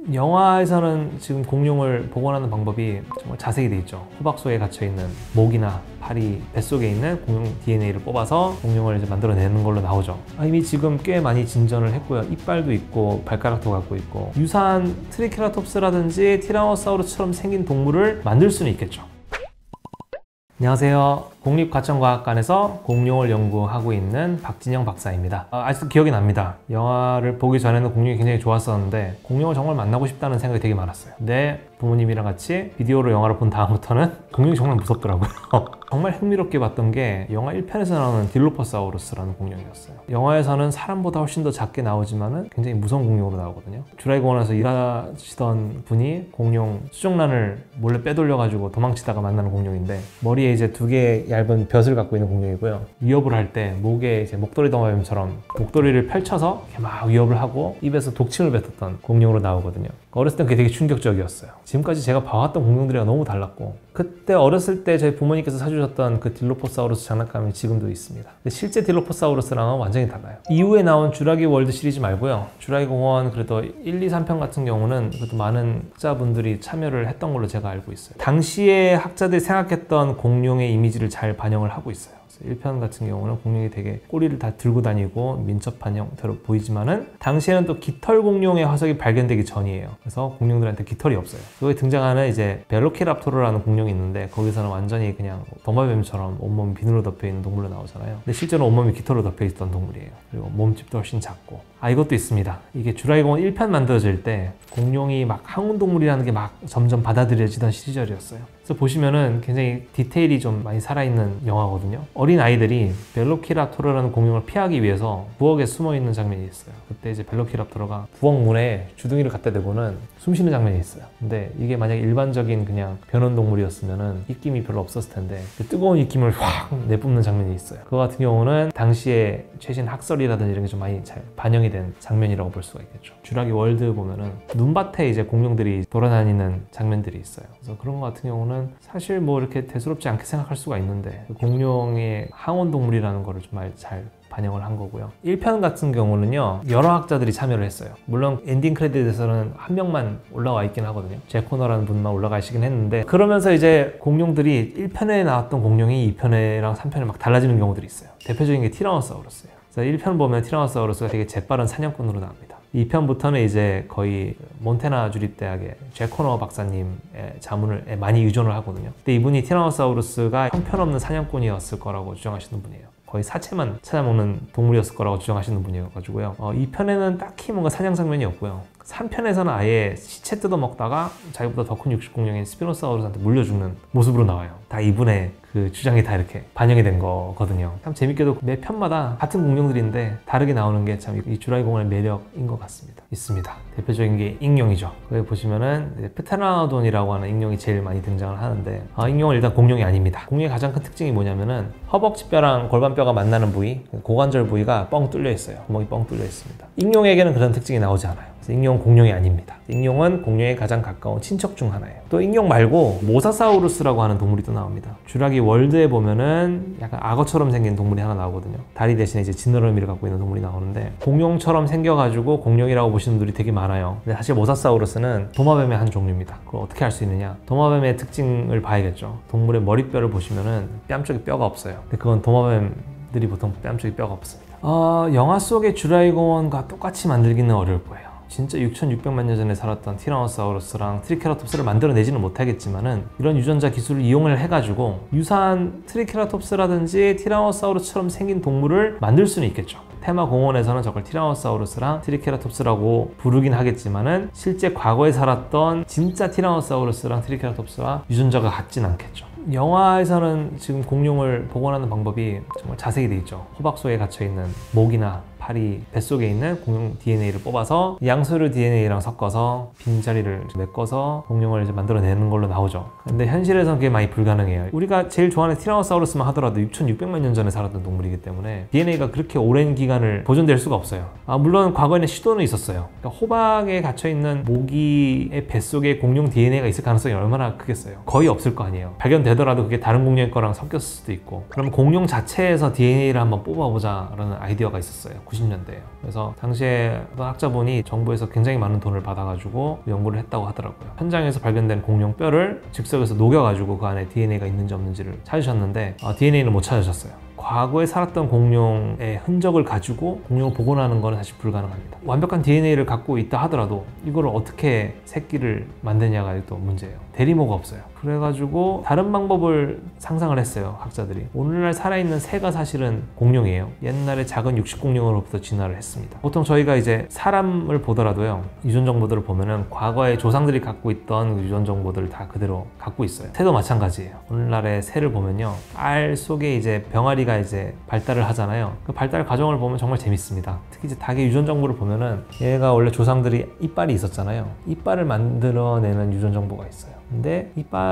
영화에서는 지금 공룡을 복원하는 방법이 정말 자세히 돼 있죠. 호박속에 갇혀있는 목이나 파리, 뱃속에 있는 공룡 DNA를 뽑아서 공룡을 이제 만들어내는 걸로 나오죠. 이미 지금 꽤 많이 진전을 했고요. 이빨도 있고 발가락도 갖고 있고 유사한 트리케라톱스라든지 티라노사우루스처럼 생긴 동물을 만들 수는 있겠죠. 안녕하세요. 국립과천과학관에서 공룡을 연구하고 있는 박진영 박사입니다. 아직도 기억이 납니다. 영화를 보기 전에는 공룡이 굉장히 좋았었는데 공룡을 정말 만나고 싶다는 생각이 되게 많았어요. 근데 부모님이랑 같이 비디오로 영화를 본 다음부터는 공룡이 정말 무섭더라고요. 정말 흥미롭게 봤던 게 영화 1편에서 나오는 딜로포사우루스라는 공룡이었어요. 영화에서는 사람보다 훨씬 더 작게 나오지만은 굉장히 무서운 공룡으로 나오거든요. 주라기공원에서 일하시던 분이 공룡 수정란을 몰래 빼돌려가지고 도망치다가 만나는 공룡인데 머리에 이제 두 개의 얇은 벼슬 갖고 있는 공룡이고요. 위협을 할 때 목에 이제 목도리 도마뱀처럼 목도리를 펼쳐서 이렇게 막 위협을 하고 입에서 독침을 뱉었던 공룡으로 나오거든요. 어렸을 땐 그게 되게 충격적이었어요. 지금까지 제가 봐왔던 공룡들이랑 너무 달랐고 그때 어렸을 때 저희 부모님께서 사주셨던 그 딜로포사우루스 장난감이 지금도 있습니다. 근데 실제 딜로포사우루스랑은 완전히 달라요. 이후에 나온 주라기 월드 시리즈 말고요. 주라기 공원 그래도 1, 2, 3편 같은 경우는 그래도 많은 학자분들이 참여를 했던 걸로 제가 알고 있어요. 당시에 학자들이 생각했던 공룡의 이미지를 잘 반영을 하고 있어요. 1편 같은 경우는 공룡이 되게 꼬리를 다 들고 다니고 민첩한 형태로 보이지만은 당시에는 또 깃털 공룡의 화석이 발견되기 전이에요. 그래서 공룡들한테 깃털이 없어요. 여기 등장하는 이제 벨로키랍토르라는 공룡이 있는데 거기서는 완전히 그냥 도마뱀처럼 온몸이 비늘로 덮여 있는 동물로 나오잖아요. 근데 실제로 온몸이 깃털로 덮여 있던 동물이에요. 그리고 몸집도 훨씬 작고. 이것도 있습니다. 이게 주라기공원 1편 만들어질 때 공룡이 막 항온동물이라는 게 막 점점 받아들여지던 시절이었어요. 그래서 보시면은 굉장히 디테일이 좀 많이 살아있는 영화거든요. 어린 아이들이 벨로키랍토르라는 공룡을 피하기 위해서 부엌에 숨어있는 장면이 있어요. 그때 이제 벨로키랍토르가 부엌 문에 주둥이를 갖다 대고는 숨쉬는 장면이 있어요. 근데 이게 만약에 일반적인 그냥 변온동물이었으면은 입김이 별로 없었을 텐데 그 뜨거운 입김을 확 내뿜는 장면이 있어요. 그거 같은 경우는 당시에 최신 학설이라든지 이런 게 좀 많이 잘 반영이 된 장면이라고 볼 수가 있겠죠. 주라기 월드 보면은 눈밭에 이제 공룡들이 돌아다니는 장면들이 있어요. 그래서 그런 거 같은 경우는 사실 뭐 이렇게 대수롭지 않게 생각할 수가 있는데 공룡의 항온동물이라는 거를 좀 잘 반영을 한 거고요. 1편 같은 경우는요 여러 학자들이 참여를 했어요. 물론 엔딩 크레딧에서는 한 명만 올라와 있긴 하거든요. 제 코너라는 분만 올라가시긴 했는데 그러면서 이제 공룡들이 1편에 나왔던 공룡이 2편이랑 3편에 막 달라지는 경우들이 있어요. 대표적인 게 티라노사우루스예요. 그래서 1편 보면 티라노사우루스가 되게 재빠른 사냥꾼으로 나옵니다. 2편부터는 이제 거의 몬태나 주립대학의 제 코너 박사님의 자문을 많이 의존을 하거든요. 근데 이분이 티라노사우루스가 형편없는 사냥꾼이었을 거라고 주장하시는 분이에요. 거의 사체만 찾아먹는 동물이었을 거라고 주장하시는 분이어가지고요. 2편에는 딱히 뭔가 사냥 장면이 없고요. 3편에서는 아예 시체 뜯어먹다가 자기보다 더 큰 육식공룡인 스피노사우루스한테 물려 죽는 모습으로 나와요. 다 이분의 그 주장이 다 이렇게 반영이 된 거거든요. 참 재밌게도 매 편마다 같은 공룡들인데 다르게 나오는 게 참 이 주라기 공원의 매력인 것 같습니다. 있습니다. 대표적인 게 익룡이죠. 거기 보시면은 프테라노돈이라고 하는 익룡이 제일 많이 등장을 하는데 익룡은 일단 공룡이 아닙니다. 공룡의 가장 큰 특징이 뭐냐면은 허벅지뼈랑 골반뼈가 만나는 부위, 고관절 부위가 뻥 뚫려 있어요. 구멍이 뻥 뚫려 있습니다. 익룡에게는 그런 특징이 나오지 않아요. 익룡은 공룡이 아닙니다. 익룡은 공룡에 가장 가까운 친척 중 하나예요. 또 익룡 말고 모사사우루스라고 하는 동물이 또 나옵니다. 주라기 월드에 보면은 약간 악어처럼 생긴 동물이 하나 나오거든요. 다리 대신에 이제 지느러미를 갖고 있는 동물이 나오는데 공룡처럼 생겨가지고 공룡이라고 보시는 분들이 되게 많아요. 근데 사실 모사사우루스는 도마뱀의 한 종류입니다. 그걸 어떻게 알 수 있느냐? 도마뱀의 특징을 봐야겠죠. 동물의 머리뼈를 보시면은 뺨 쪽에 뼈가 없어요. 근데 그건 도마뱀들이 보통 뺨 쪽에 뼈가 없습니다. 영화 속의 주라기 공원과 똑같이 만들기는 어려울 거예요. 진짜 6,600만 년 전에 살았던 티라노사우루스랑 트리케라톱스를 만들어내지는 못하겠지만은 이런 유전자 기술을 이용을 해가지고 유사한 트리케라톱스라든지 티라노사우루스처럼 생긴 동물을 만들 수는 있겠죠. 테마 공원에서는 저걸 티라노사우루스랑 트리케라톱스라고 부르긴 하겠지만은 실제 과거에 살았던 진짜 티라노사우루스랑 트리케라톱스와 유전자가 같진 않겠죠. 영화에서는 지금 공룡을 복원하는 방법이 정말 자세히 돼 있죠. 호박속에 갇혀있는 목이나 파리, 뱃속에 있는 공룡 DNA를 뽑아서 양서류 DNA랑 섞어서 빈자리를 메꿔서 공룡을 이제 만들어내는 걸로 나오죠. 근데 현실에서는 그게 많이 불가능해요. 우리가 제일 좋아하는 티라노사우루스만 하더라도 6,600만 년 전에 살았던 동물이기 때문에 DNA가 그렇게 오랜 기간을 보존될 수가 없어요. 물론 과거에는 시도는 있었어요. 그러니까 호박에 갇혀있는 모기의 뱃속에 공룡 DNA가 있을 가능성이 얼마나 크겠어요. 거의 없을 거 아니에요. 발견되더라도 그게 다른 공룡의 거랑 섞였을 수도 있고. 그럼 공룡 자체에서 DNA를 한번 뽑아보자 라는 아이디어가 있었어요. 1990년대예요. 그래서 당시에 어떤 학자분이 정부에서 굉장히 많은 돈을 받아가지고 연구를 했다고 하더라고요. 현장에서 발견된 공룡 뼈를 즉석에서 녹여가지고 그 안에 DNA가 있는지 없는지를 찾으셨는데 DNA는 못 찾으셨어요. 과거에 살았던 공룡의 흔적을 가지고 공룡을 복원하는 것은 사실 불가능합니다. 완벽한 DNA를 갖고 있다 하더라도 이걸 어떻게 새끼를 만드냐가 또 문제예요. 대리모가 없어요. 그래가지고 다른 방법을 상상을 했어요, 학자들이. 오늘날 살아있는 새가 사실은 공룡이에요. 옛날에 작은 육식공룡으로부터 진화를 했습니다. 보통 저희가 이제 사람을 보더라도요, 유전 정보들을 보면은 과거에 조상들이 갖고 있던 유전 정보들을 다 그대로 갖고 있어요. 새도 마찬가지예요. 오늘날의 새를 보면요, 알 속에 이제 병아리가 이제 발달을 하잖아요. 그 발달 과정을 보면 정말 재밌습니다. 특히 이제 닭의 유전 정보를 보면은 얘가 원래 조상들이 이빨이 있었잖아요. 이빨을 만들어내는 유전 정보가 있어요. 근데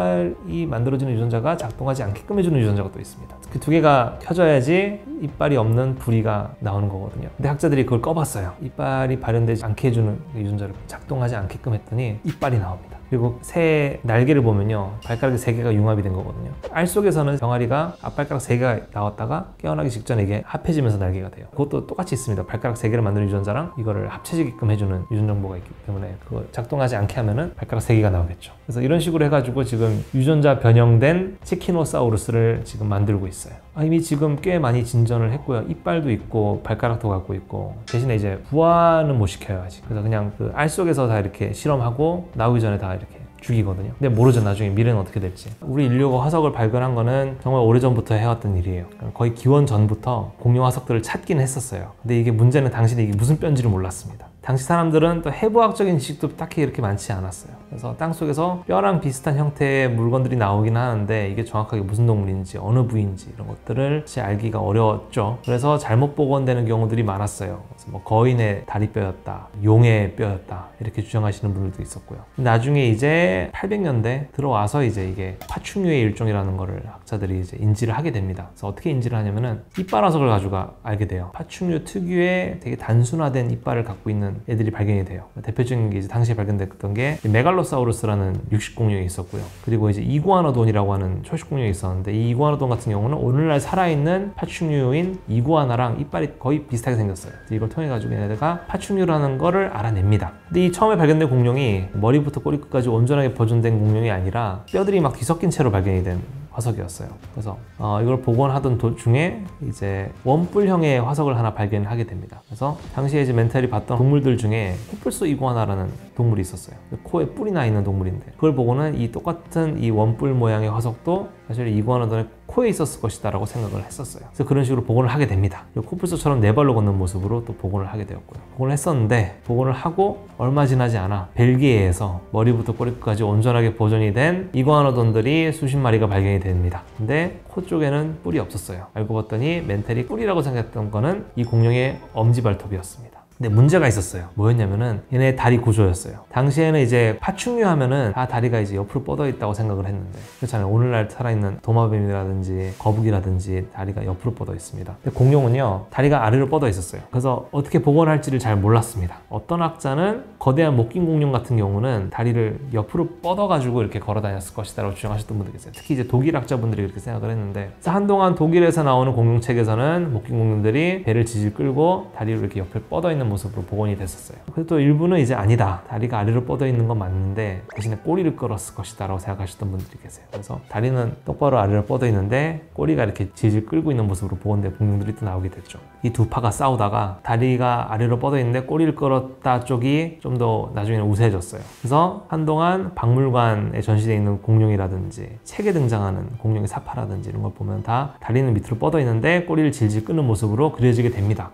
이빨이 만들어지는 유전자가 작동하지 않게끔 해주는 유전자가 또 있습니다. 그 두 개가 켜져야지 이빨이 없는 부리가 나오는 거거든요. 근데 학자들이 그걸 꺼봤어요. 이빨이 발현되지 않게 해주는 유전자를 작동하지 않게끔 했더니 이빨이 나옵니다. 그리고 새 날개를 보면요, 발가락이 3개가 융합이 된 거거든요. 알 속에서는 병아리가 앞발가락 3개가 나왔다가 깨어나기 직전에 이게 합해지면서 날개가 돼요. 그것도 똑같이 있습니다. 발가락 3개를 만드는 유전자랑 이거를 합쳐지게끔 해주는 유전 정보가 있기 때문에 그거 작동하지 않게 하면은 발가락 3개가 나오겠죠. 그래서 이런 식으로 해가지고 지금 유전자 변형된 치키노사우루스를 지금 만들고 있어요. 이미 지금 꽤 많이 진전을 했고요. 이빨도 있고 발가락도 갖고 있고, 대신에 이제 부화는 못 시켜요 아직. 그래서 그냥 그 알 속에서 다 이렇게 실험하고 나오기 전에 다 이렇게 죽이거든요. 근데 모르죠, 나중에 미래는 어떻게 될지. 우리 인류가 화석을 발견한 거는 정말 오래전부터 해왔던 일이에요. 거의 기원 전부터 공룡 화석들을 찾기는 했었어요. 근데 이게 문제는 당시에 이게 무슨 뼈인지를 몰랐습니다. 당시 사람들은 또 해부학적인 지식도 딱히 이렇게 많지 않았어요. 그래서 땅속에서 뼈랑 비슷한 형태의 물건들이 나오긴 하는데 이게 정확하게 무슨 동물인지 어느 부위인지 이런 것들을 사실 알기가 어려웠죠. 그래서 잘못 복원되는 경우들이 많았어요. 그래서 뭐 거인의 다리뼈였다, 용의 뼈였다 이렇게 주장하시는 분들도 있었고요. 나중에 이제 800년대 들어와서 이제 이게 파충류의 일종이라는 거를 학자들이 이제 인지를 하게 됩니다. 그래서 어떻게 인지를 하냐면은 이빨 화석을 가지고 알게 돼요. 파충류 특유의 되게 단순화된 이빨을 갖고 있는 애들이 발견이 돼요. 대표적인 게 이제 당시에 발견됐던 게 메갈로사우루스라는 육식공룡이 있었고요. 그리고 이제 이구아노돈이라고 하는 초식공룡이 있었는데, 이 이구아노돈 같은 경우는 오늘날 살아있는 파충류인 이구아나랑 이빨이 거의 비슷하게 생겼어요. 이걸 통해 가지고 얘네가 파충류라는 거를 알아냅니다. 근데 이 처음에 발견된 공룡이 머리부터 꼬리끝까지 온전하게 보존된 공룡이 아니라 뼈들이 막 뒤섞인 채로 발견이 된 화석이었어요. 그래서 이걸 복원하던 도중에 이제 원뿔형의 화석을 하나 발견하게 됩니다. 그래서 당시에 이제 멘탈이 봤던 동물들 중에 코뿔소 이구아나라는 동물이 있었어요. 코에 뿔이 나 있는 동물인데, 그걸 보고는 이 똑같은 이 원뿔 모양의 화석도 사실 이구아나돈의 코에 있었을 것이다 라고 생각을 했었어요. 그래서 그런 식으로 복원을 하게 됩니다. 코뿔소처럼 4발로 걷는 모습으로 또 복원을 하게 되었고요. 복원을 했었는데, 복원을 하고 얼마 지나지 않아 벨기에에서 머리부터 꼬리끝까지 온전하게 보존이 된 이구아노돈들이 수십 마리가 발견이 됩니다. 근데 코 쪽에는 뿔이 없었어요. 알고 봤더니 멘텔이 뿔이라고 생각했던 거는 이 공룡의 엄지발톱이었습니다. 근데 문제가 있었어요. 뭐였냐면은 얘네 다리 구조였어요. 당시에는 이제 파충류 하면은 다 다리가 이제 옆으로 뻗어 있다고 생각을 했는데, 그렇잖아요. 오늘날 살아있는 도마뱀이라든지 거북이라든지 다리가 옆으로 뻗어 있습니다. 근데 공룡은요, 다리가 아래로 뻗어 있었어요. 그래서 어떻게 복원할지를 잘 몰랐습니다. 어떤 학자는 거대한 목긴 공룡 같은 경우는 다리를 옆으로 뻗어 가지고 이렇게 걸어 다녔을 것이다 라고 주장하셨던 분들이 계세요. 특히 이제 독일 학자분들이 그렇게 생각을 했는데, 그래서 한동안 독일에서 나오는 공룡책에서는 목긴 공룡들이 배를 지질 끌고 다리를 이렇게 옆에 뻗어 있는 모습으로 복원이 됐었어요. 그래서 또 일부는 이제 아니다, 다리가 아래로 뻗어 있는 건 맞는데 대신에 꼬리를 끌었을 것이다 라고 생각하셨던 분들이 계세요. 그래서 다리는 똑바로 아래로 뻗어 있는데 꼬리가 이렇게 질질 끌고 있는 모습으로 복원된 공룡들이 또 나오게 됐죠. 이 두 파가 싸우다가 다리가 아래로 뻗어 있는데 꼬리를 끌었다 쪽이 좀 더 나중에는 우세해졌어요. 그래서 한동안 박물관에 전시되어 있는 공룡이라든지 책에 등장하는 공룡의 사파라든지 이런 걸 보면 다 다리는 밑으로 뻗어 있는데 꼬리를 질질 끄는 모습으로 그려지게 됩니다.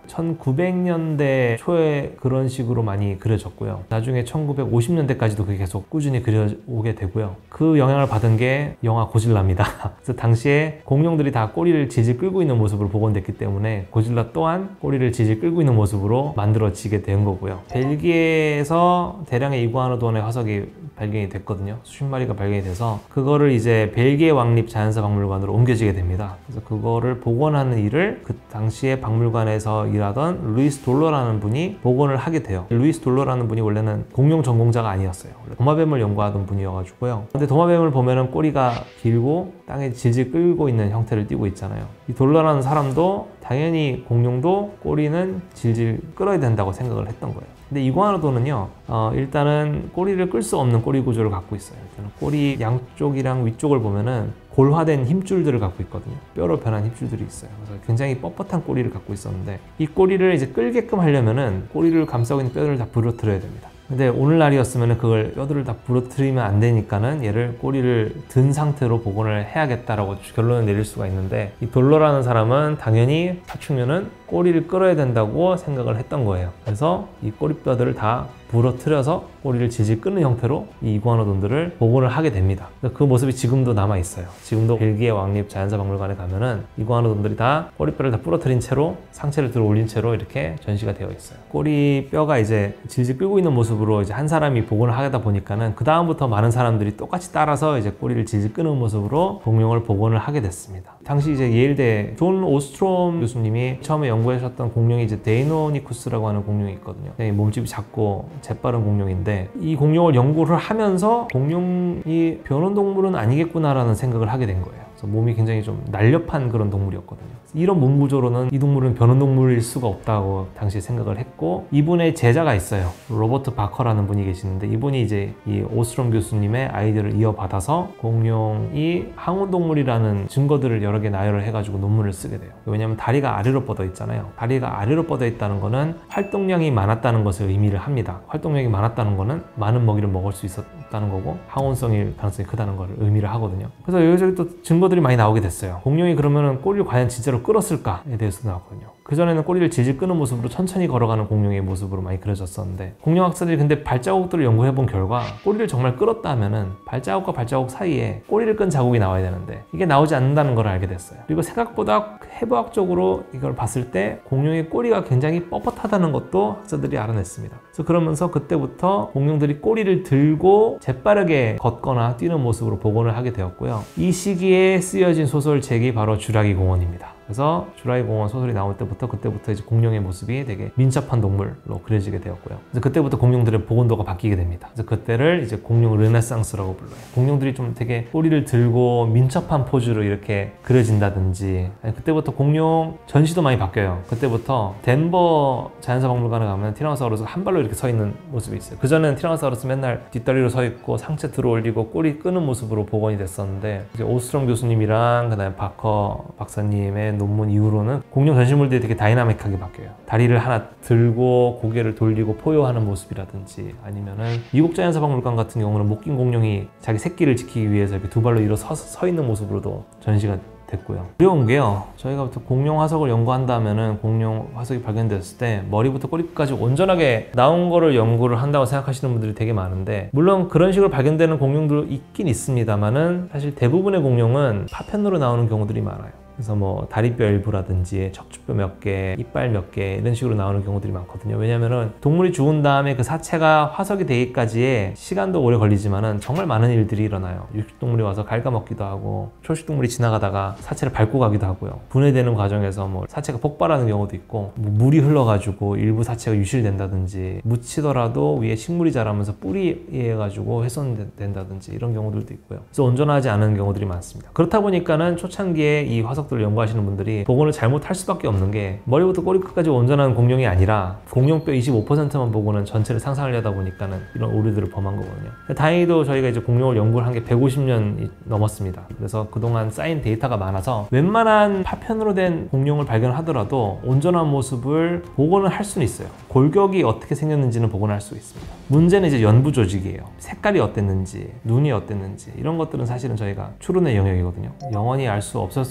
1900년대 초에 그런 식으로 많이 그려졌고요. 나중에 1950년대까지도 그게 계속 꾸준히 그려오게 되고요. 그 영향을 받은 게 영화 고질라입니다. 그래서 당시에 공룡들이 다 꼬리를 질질 끌고 있는 모습으로 복원됐기 때문에 고질라 또한 꼬리를 질질 끌고 있는 모습으로 만들어지게 된 거고요. 벨기에에서 대량의 이구아노돈의 화석이 발견이 됐거든요. 수십 마리가 발견이 돼서 그거를 이제 벨기에 왕립 자연사 박물관으로 옮겨지게 됩니다. 그래서 그거를 복원하는 일을 그 당시에 박물관에서 일하던 루이스 돌러라는 분이 복원을 하게 돼요. 루이스 돌러라는 분이 원래는 공룡 전공자가 아니었어요. 원래 도마뱀을 연구하던 분이어가지고요. 근데 도마뱀을 보면은 꼬리가 길고 땅에 질질 끌고 있는 형태를 띠고 있잖아요. 이 돌러라는 사람도 당연히 공룡도 꼬리는 질질 끌어야 된다고 생각을 했던 거예요. 근데 이구아노돈은요, 일단은 꼬리를 끌 수 없는 꼬리 구조를 갖고 있어요. 일단은 꼬리 양쪽이랑 위쪽을 보면은 골화된 힘줄들을 갖고 있거든요. 뼈로 변한 힘줄들이 있어요. 그래서 굉장히 뻣뻣한 꼬리를 갖고 있었는데 이 꼬리를 이제 끌게끔 하려면은 꼬리를 감싸고 있는 뼈들을 다 부러뜨려야 됩니다. 근데 오늘날이었으면 그걸 뼈들을 다 부러뜨리면 안 되니까는 얘를 꼬리를 든 상태로 복원을 해야겠다라고 결론을 내릴 수가 있는데 이 돌러라는 사람은 당연히 파충류는 꼬리를 끌어야 된다고 생각을 했던 거예요. 그래서 이 꼬리뼈들을 다 부러뜨려서 꼬리를 질질 끄는 형태로 이 이구아노돈들을 복원을 하게 됩니다. 그 모습이 지금도 남아 있어요. 지금도 벨기에 왕립 자연사 박물관에 가면은 이구아노돈들이 다 꼬리뼈를 다 부러뜨린 채로 상체를 들어 올린 채로 이렇게 전시가 되어 있어요. 꼬리뼈가 이제 질질 끌고 있는 모습으로 이제 한 사람이 복원을 하다 보니까는 그 다음부터 많은 사람들이 똑같이 따라서 이제 꼬리를 질질 끄는 모습으로 공룡을 복원을 하게 됐습니다. 당시 이제 예일대 존 오스트롬 교수님이 처음에 연구하셨던 공룡이 이제 데이노니쿠스라고 하는 공룡이 있거든요. 몸집이 작고 재빠른 공룡인데 이 공룡을 연구를 하면서 공룡이 변온동물은 아니겠구나라는 생각을 하게 된 거예요. 그래서 몸이 굉장히 좀 날렵한 그런 동물이었거든요. 이런 몸 구조로는 이 동물은 변온동물일 수가 없다고 당시에 생각을 했고 이분의 제자가 있어요. 로버트 바커라는 분이 계시는데 이분이 이제 이 오스트롬 교수님의 아이디어를 이어받아서 공룡이 항온동물이라는 증거들을 여러 개 나열을 해가지고 논문을 쓰게 돼요. 왜냐하면 다리가 아래로 뻗어 있잖아요. 다리가 아래로 뻗어 있다는 거는 활동량이 많았다는 것을 의미를 합니다. 활동량이 많았다는 거는 많은 먹이를 먹을 수 있었다는 거고 항온성일 가능성이 크다는 걸 의미를 하거든요. 그래서 여기저기 또 증거들이 많이 나오게 됐어요. 공룡이 그러면은 꼬리를 과연 진짜로 끌었을까에 대해서 나왔거든요. 그전에는 꼬리를 질질 끄는 모습으로 천천히 걸어가는 공룡의 모습으로 많이 그려졌었는데 공룡학자들이 근데 발자국들을 연구해 본 결과 꼬리를 정말 끌었다 하면은 발자국과 발자국 사이에 꼬리를 끈 자국이 나와야 되는데 이게 나오지 않는다는 걸 알게 됐어요. 그리고 생각보다 해부학적으로 이걸 봤을 때 공룡의 꼬리가 굉장히 뻣뻣하다는 것도 학자들이 알아냈습니다. 그래서 그러면서 그때부터 공룡들이 꼬리를 들고 재빠르게 걷거나 뛰는 모습으로 복원을 하게 되었고요. 이 시기에 쓰여진 소설책이 바로 쥬라기 공원입니다. 그래서 쥬라기 공원 소설이 나올 때부터 그때부터 이제 공룡의 모습이 되게 민첩한 동물로 그려지게 되었고요. 그래서 그때부터 공룡들의 복원도가 바뀌게 됩니다. 그래서 그때를 이제 공룡 르네상스라고 불러요. 공룡들이 좀 되게 꼬리를 들고 민첩한 포즈로 이렇게 그려진다든지 그때부터 공룡 전시도 많이 바뀌어요. 그때부터 덴버 자연사 박물관에 가면 티라노사우루스가 한 발로 이렇게 서 있는 모습이 있어요. 그전에는 티라노사우루스 맨날 뒷다리로 서 있고 상체 들어 올리고 꼬리 끄는 모습으로 복원이 됐었는데 이제 오스트롬 교수님이랑 그다음에 바커 박사님의 논문 이후로는 공룡 전시물들이 되게 다이나믹하게 바뀌어요. 다리를 하나 들고 고개를 돌리고 포효하는 모습이라든지 아니면은 미국 자연사 박물관 같은 경우는 못 낀 공룡이 자기 새끼를 지키기 위해서 이렇게 두 발로 일어서 서 있는 모습으로도 전시가 됐고요. 어려운 게요. 저희가 공룡 화석을 연구한다면은 공룡 화석이 발견됐을 때 머리부터 꼬리끝까지 온전하게 나온 거를 연구를 한다고 생각하시는 분들이 되게 많은데 물론 그런 식으로 발견되는 공룡도 있긴 있습니다만은 사실 대부분의 공룡은 파편으로 나오는 경우들이 많아요. 그래서 뭐 다리뼈 일부라든지 척추뼈 몇 개, 이빨 몇 개 이런 식으로 나오는 경우들이 많거든요. 왜냐면은 동물이 죽은 다음에 그 사체가 화석이 되기까지의 시간도 오래 걸리지만은 정말 많은 일들이 일어나요. 육식동물이 와서 갉아먹기도 하고 초식동물이 지나가다가 사체를 밟고 가기도 하고요. 분해되는 과정에서 뭐 사체가 폭발하는 경우도 있고 뭐 물이 흘러가지고 일부 사체가 유실된다든지 묻히더라도 위에 식물이 자라면서 뿌리에 해가지고 훼손된다든지 이런 경우들도 있고요. 그래서 온전하지 않은 경우들이 많습니다. 그렇다 보니까는 초창기에 이 화석들을 연구하시는 분들이 복원을 잘못할 수밖에 없는 게 머리부터 꼬리끝까지 온전한 공룡이 아니라 공룡뼈 25%만 보고는 전체를 상상하려다 보니까는 이런 오류들을 범한 거거든요. 다행히도 저희가 이제 공룡을 연구를 한 게 150년이 넘었습니다. 그래서 그동안 쌓인 데이터가 많아서 웬만한 파편으로 된 공룡을 발견하더라도 온전한 모습을 복원을 할 수는 있어요. 골격이 어떻게 생겼는지는 복원할 수 있습니다. 문제는 이제 연부 조직이에요. 색깔이 어땠는지, 눈이 어땠는지 이런 것들은 사실은 저희가 추론의 영역이거든요. 영원히 알 수 없었을 거라고 생각을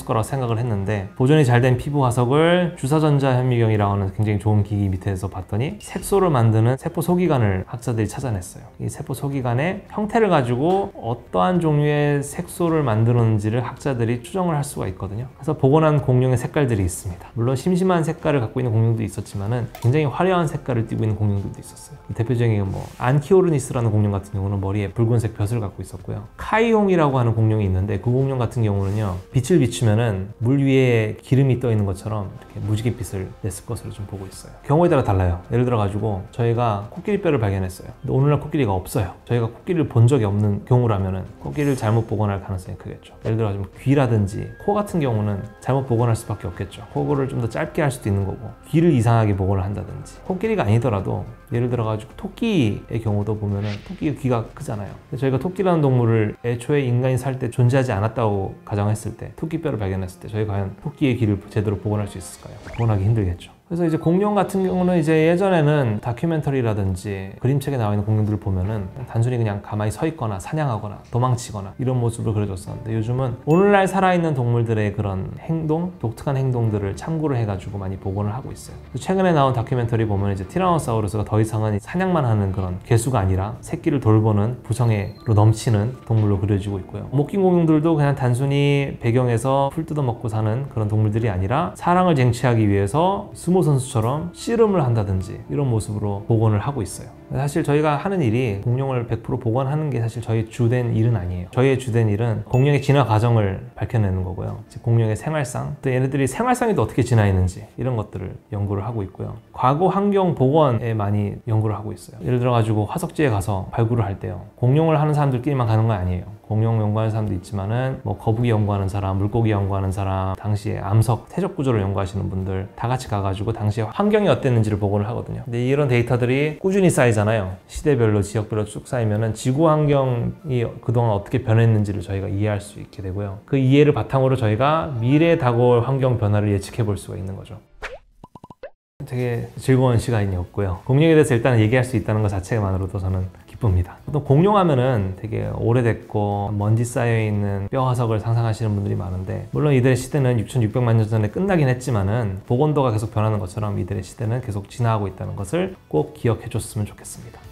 생각을 했는데 보존이 잘 된 피부 화석을 주사전자 현미경이라고 하는 굉장히 좋은 기기 밑에서 봤더니 색소를 만드는 세포 소기관을 학자들이 찾아냈어요. 이 세포 소기관의 형태를 가지고 어떠한 종류의 색소를 만드는지를 학자들이 추정을 할 수가 있거든요. 그래서 복원한 공룡의 색깔들이 있습니다. 물론 심심한 색깔을 갖고 있는 공룡도 있었지만은 굉장히 화려한 색깔을 띠고 있는 공룡들도 있었어요. 대표적인 안키오르니스라는 공룡 같은 경우는 머리에 붉은색 벼슬을 갖고 있었고요. 카이용이라고 하는 공룡이 있는데 그 공룡 같은 경우는요, 빛을 비추면은 물 위에 기름이 떠 있는 것처럼 이렇게 무지갯빛을 냈을 것으로 좀 보고 있어요. 경우에 따라 달라요. 예를 들어 가지고 저희가 코끼리뼈를 발견했어요. 근데 오늘날 코끼리가 없어요. 저희가 코끼리를 본 적이 없는 경우라면은 코끼리를 잘못 복원할 가능성이 크겠죠. 예를 들어 가지고 귀라든지 코 같은 경우는 잘못 복원할 수밖에 없겠죠. 코를 좀 더 짧게 할 수도 있는 거고, 귀를 이상하게 복원을 한다든지. 코끼리가 아니더라도 예를 들어 가지고 토끼의 경우도 보면은 토끼가 귀가 크잖아요. 저희가 토끼라는 동물을 애초에 인간이 살 때 존재하지 않았다고 가정했을 때, 토끼뼈를 발견했을 때 저희가 과연 토끼의 귀를 제대로 복원할 수 있을까요? 복원하기 힘들겠죠. 그래서 이제 공룡 같은 경우는 이제 예전에는 다큐멘터리라든지 그림책에 나와 있는 공룡들을 보면은 단순히 그냥 가만히 서 있거나 사냥하거나 도망치거나 이런 모습을 그려줬었는데, 요즘은 오늘날 살아있는 동물들의 그런 행동, 독특한 행동들을 참고를 해가지고 많이 복원을 하고 있어요. 최근에 나온 다큐멘터리 보면 이제 티라노사우루스가 더 이상은 사냥만 하는 그런 괴수가 아니라 새끼를 돌보는 부성애로 넘치는 동물로 그려지고 있고요. 목긴 공룡들도 그냥 단순히 배경에서 풀 뜯어먹고 사는 그런 동물들이 아니라 사랑을 쟁취하기 위해서 수모 선수처럼 씨름을 한다든지 이런 모습으로 복원을 하고 있어요. 사실 저희가 하는 일이 공룡을 100% 복원하는 게 사실 저희 주된 일은 아니에요. 저희의 주된 일은 공룡의 진화 과정을 밝혀내는 거고요. 즉 공룡의 생활상, 또 얘네들이 생활상이 또 어떻게 진화했는지 이런 것들을 연구를 하고 있고요. 과거 환경 복원에 많이 연구를 하고 있어요. 예를 들어 가지고 화석지에 가서 발굴을 할 때요, 공룡을 하는 사람들끼리만 가는 건 아니에요. 공룡 연구하는 사람도 있지만은 거북이 연구하는 사람, 물고기 연구하는 사람, 당시에 암석, 태적 구조를 연구하시는 분들 다 같이 가가지고 당시에 환경이 어땠는지를 복원을 하거든요. 근데 이런 데이터들이 꾸준히 쌓이잖아요. 시대별로, 지역별로 쭉 쌓이면은 지구 환경이 그동안 어떻게 변했는지를 저희가 이해할 수 있게 되고요. 그 이해를 바탕으로 저희가 미래에 다가올 환경 변화를 예측해 볼 수가 있는 거죠. 되게 즐거운 시간이었고요. 공룡에 대해서 일단 얘기할 수 있다는 것 자체만으로도 저는 기쁩니다. 보통 공룡 하면은 되게 오래됐고 먼지 쌓여있는 뼈 화석을 상상하시는 분들이 많은데, 물론 이들의 시대는 6,600만 년 전에 끝나긴 했지만은 복원도가 계속 변하는 것처럼 이들의 시대는 계속 진화하고 있다는 것을 꼭 기억해 줬으면 좋겠습니다.